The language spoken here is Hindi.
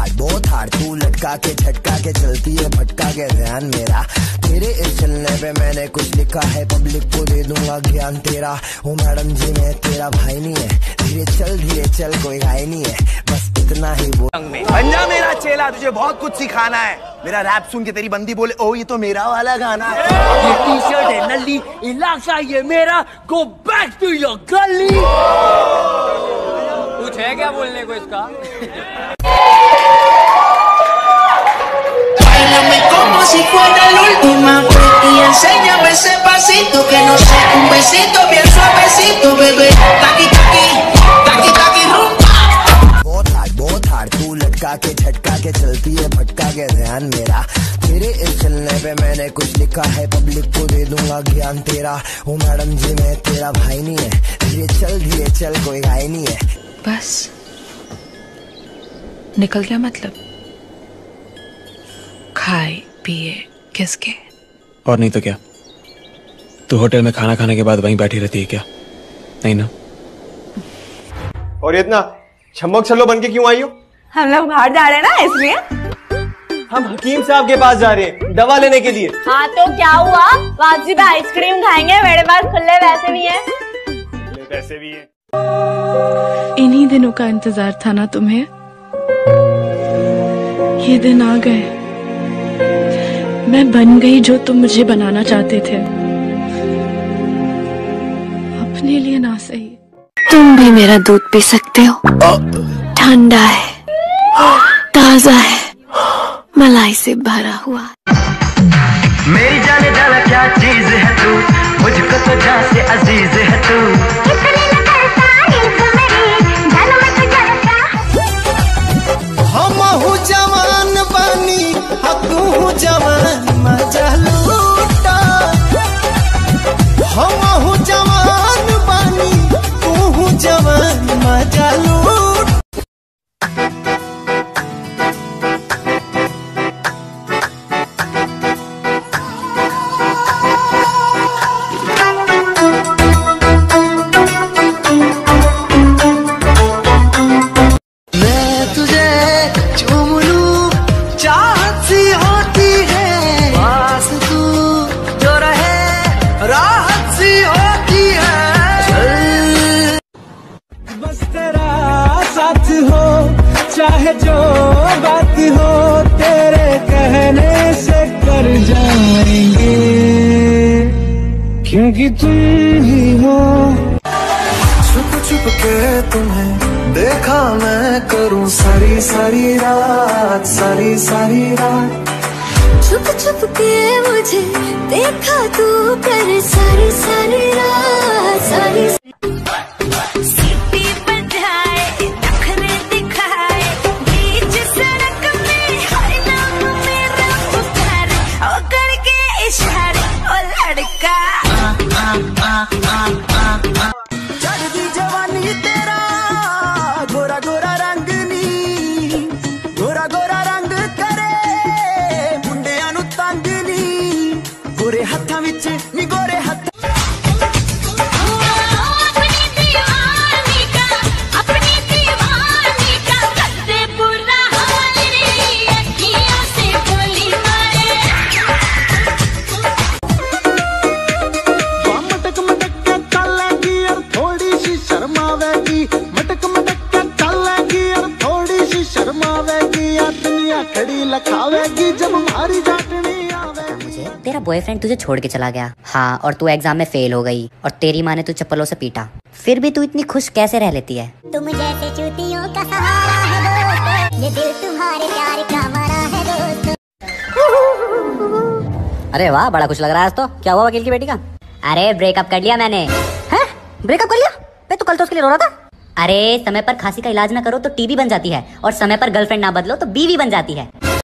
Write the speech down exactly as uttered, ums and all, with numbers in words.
हार्ड बहुत हार्ड, तू लटका के झटका के चलती है भटका के ध्यान मेरा। तेरे इस चलने पे मैंने कुछ लिखा है, पब्लिक को दे दूंगा ज्ञान तेरा। ओ मैडम जी मैं तेरा भाई नहीं है, धीरे चल धीरे चल कोई घाई नहीं है, बस इतना ही बोल। पंजा मेरा चेला, तुझे बहुत कुछ सिखाना है। मेरा रैप सुन के तेरी बंदी बोले ओ ये तो मेरा वाला गाना है। ये टी शर्ट है नल्ली, इलाका ये मेरा, गो बैक टू योर गली। कुछ है क्या बोलने को इसका? Como si fuera la última vez y enséñame ese pasito que no sé, un besito bien suavecito, bebé. Taqui taqui, taqui taqui rumba. बहुत हार्ड बहुत हार्ड, तू लटका के झटका के चलती है भटका के ध्यान मेरा। तेरे इस चलने पे मैंने कुछ लिखा है, पब्लिक को दे दूंगा ज्ञान तेरा। ओ मैडम जी मैं तेरा भाई नहीं है, धीरे चल धीरे चल कोई घाई नहीं है। बस निकल गया मतलब? खाए पिए किसके? और नहीं तो क्या, तू होटल में खाना खाने के बाद वहीं बैठी रहती है क्या? नहीं ना? और इतना छम्मक छल्लो बन के क्यों आई हो? हम लोग बाहर जा रहे हैं ना इसलिए। हम हकीम साहब के पास जा रहे हैं दवा लेने के लिए। हाँ तो क्या हुआ, वापसी पे आइसक्रीम खाएंगे, मेरे पास खुले पैसे भी हैं। खुले पैसे भी हैं। इन्हीं दिनों का इंतजार था ना तुम्हें? ये दिन आ गए, मैं बन गई जो तुम मुझे बनाना चाहते थे, अपने लिए ना सही। तुम भी मेरा दूध पी सकते हो, ठंडा है, ताजा है, मलाई से भरा हुआ। मेरी जाने जाना क्या चीज है तू, मुझको तो जान से अजीज है तू। हम हूँ जवान बनी तू जवान मजा लूटा, हम हूँ जवान बनी तू जवान मजा लूट। मैं तुझे चूम लूं, चाहत सी होती है, पास तू जो रहे राहत सी होती है। बस तेरा साथ हो, चाहे जो बात हो, तेरे कहने से कर जाएंगे, क्योंकि तुम ही हो। छुप छुप के तुम्हें देखा मैं करूं सारी सारी रात, सारी सारी रात। छुप छुप के मुझे देखा तू कर सारी सारी रात, सारी सीटी बजाए नखरे दिखाए, बीच सड़क में हर नाम मेरा पुकारे, ओ करके इशारे ओ लड़का। चढ़ती जवानी तेरा गोरा गोरा रंग नी, गोरा गोरा रंग करे मुंडियां नू तंग नी, गोरे हत्थां विच नी गोरे हत्थ। मुझे तेरा बॉयफ्रेंड तुझे छोड़ के चला गया, हाँ, और तू एग्जाम में फेल हो गई, और तेरी माँ ने तू चप्पलों से पीटा, फिर भी तू इतनी खुश कैसे रह लेती है? तुम जैसे चूतियों का सहारा है दोस्त, ये दिल तुम्हारे प्यार का मरा है दोस्त। अरे वाह, बड़ा खुश लग रहा है आज तो। क्या हुआ वकील की बेटी का? अरे ब्रेकअप कर लिया मैंने। हैं? ब्रेकअप कर लिया? मैं तो कल तो उसके लिए रो रहा था। अरे समय पर खांसी का इलाज ना करो तो टीबी बन जाती है, और समय पर गर्लफ्रेंड ना बदलो तो बीवी बन जाती है।